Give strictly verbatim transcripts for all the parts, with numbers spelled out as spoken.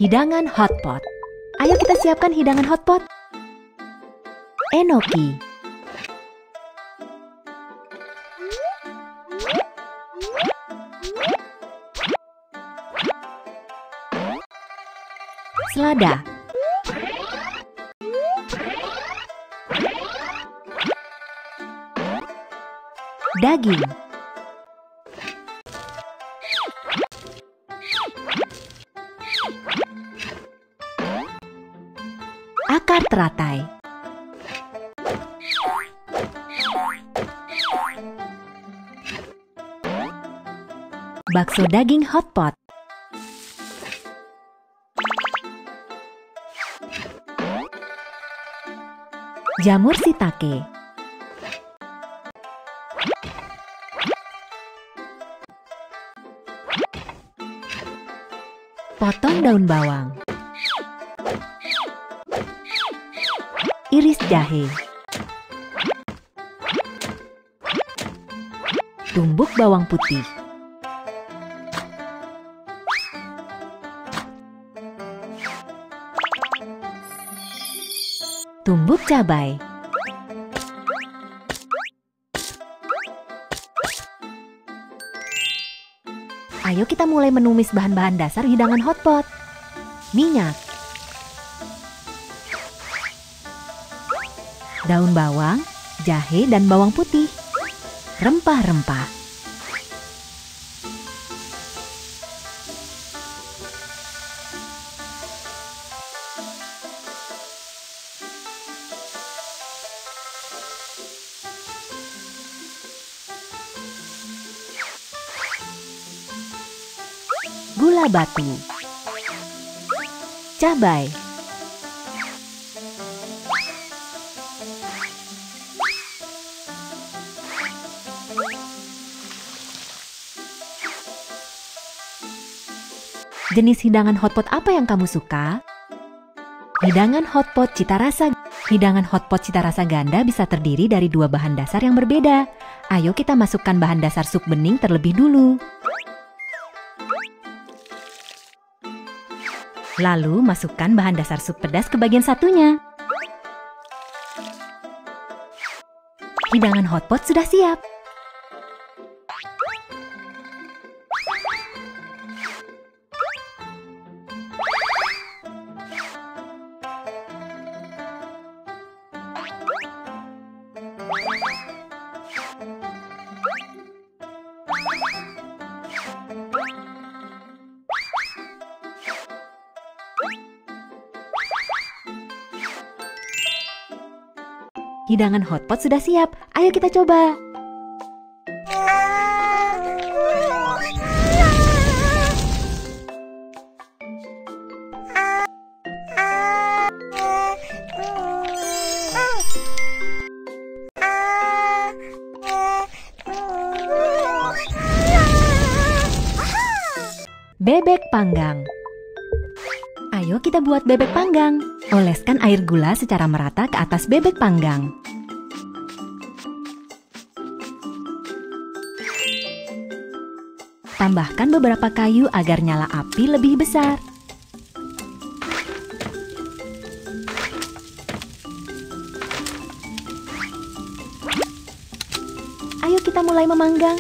Hidangan hotpot. Ayo kita siapkan hidangan hotpot. Enoki, selada, daging, akar teratai, bakso daging hotpot, jamur shiitake, potong daun bawang, iris jahe, tumbuk bawang putih, tumbuk cabai, ayo kita mulai menumis bahan-bahan dasar hidangan hotpot. Minyak, daun bawang, jahe dan bawang putih, rempah-rempah, gula batu, cabai, jenis hidangan hotpot apa yang kamu suka? Hidangan hotpot cita rasa Hidangan hotpot cita rasa ganda bisa terdiri dari dua bahan dasar yang berbeda. Ayo kita masukkan bahan dasar sup bening terlebih dulu. Lalu masukkan bahan dasar sup pedas ke bagian satunya. Hidangan hotpot sudah siap. Hidangan hotpot sudah siap. Ayo kita coba. Bebek panggang. Ayo kita buat bebek panggang. Oleskan air gula secara merata ke atas bebek panggang. Tambahkan beberapa kayu agar nyala api lebih besar. Ayo kita mulai memanggang.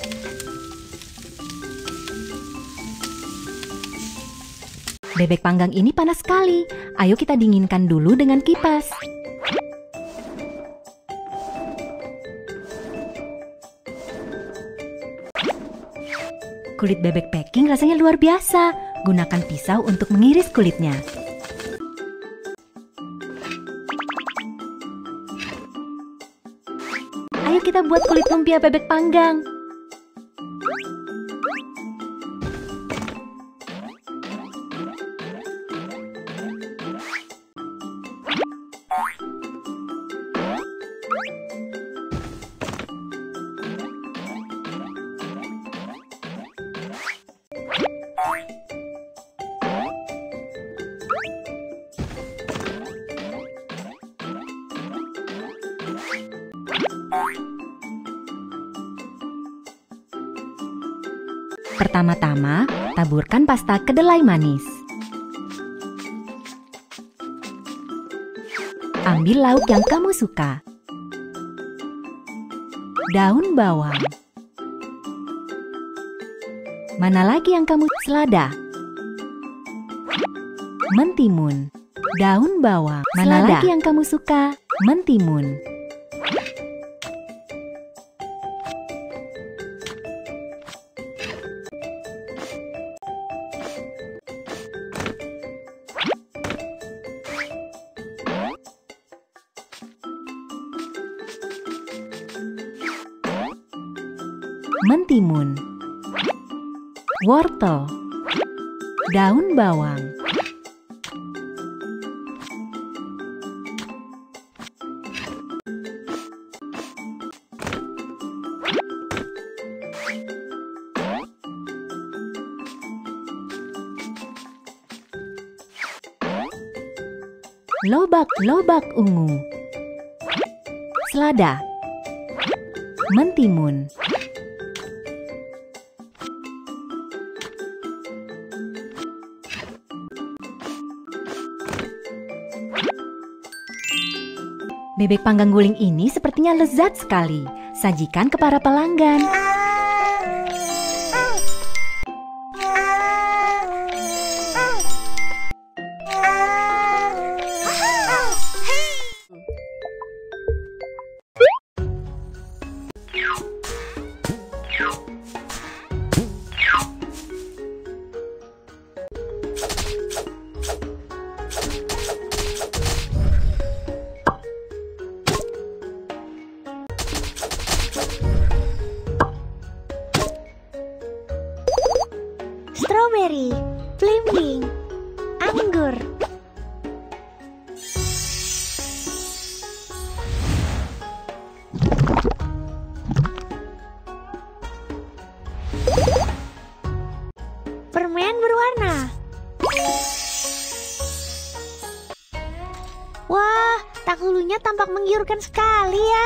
Bebek panggang ini panas sekali. Ayo kita dinginkan dulu dengan kipas. Kulit bebek packing rasanya luar biasa. Gunakan pisau untuk mengiris kulitnya. Ayo kita buat kulit lumpia bebek panggang. Pertama-tama, taburkan pasta kedelai manis. Ambil lauk yang kamu suka. Daun bawang. Mana lagi yang kamu? Selada. Mentimun. Daun bawang. Mana lagi yang kamu suka? Mentimun. Mentimun. Wortel. Daun bawang. Lobak-lobak ungu. Selada. Mentimun. Bebek panggang guling ini sepertinya lezat sekali. Sajikan ke para pelanggan. Strawberry, belimbing, anggur. Permen berwarna. Wah, tak hulunya tampak menggiurkan sekali ya.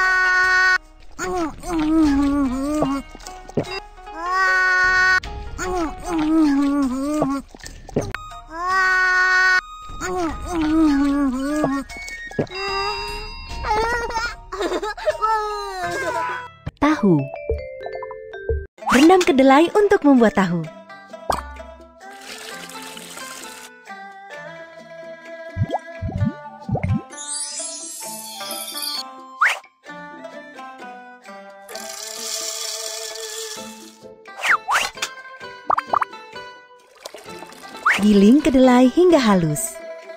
Tahu. Rendam kedelai untuk membuat tahu. Giling kedelai hingga halus.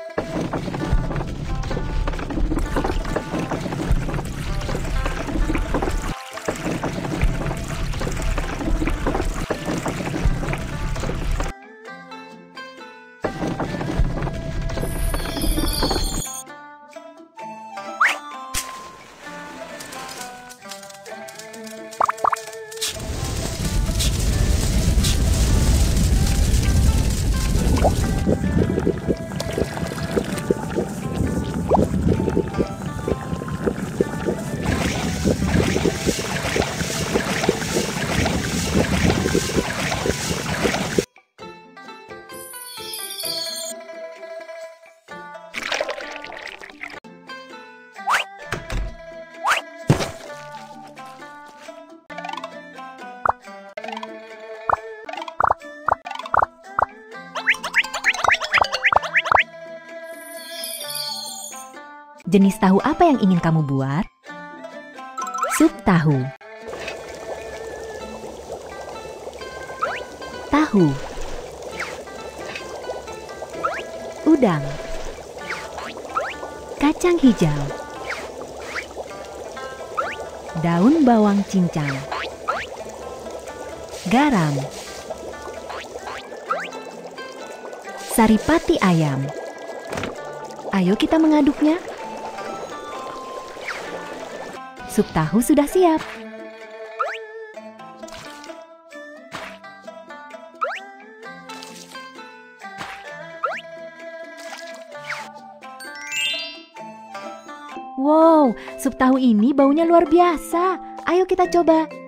Jenis tahu apa yang ingin kamu buat? Sup tahu. Tahu. Udang. Kacang hijau. Daun bawang cincang. Garam. Saripati ayam. Ayo kita mengaduknya. Sup tahu sudah siap. Wow, sup tahu ini baunya luar biasa. Ayo kita coba.